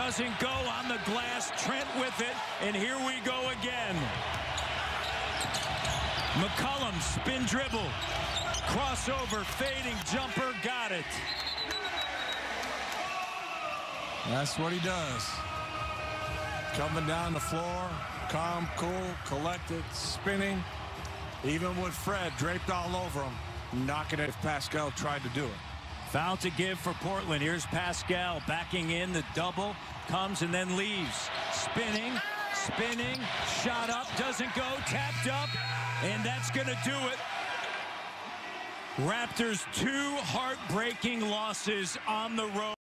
doesn't go on the glass. Trent with it, and here we go again. McCollum, spin dribble. Crossover, fading jumper, got it. That's what he does. Coming down the floor, calm, cool, collected, spinning. Even with Fred draped all over him, knocking it if Pascal tried to do it. Foul to give for Portland. Here's Pascal backing in. The double comes and then leaves. Spinning, shot up, doesn't go, tapped up, and that's going to do it. Raptors 2 heartbreaking losses on the road.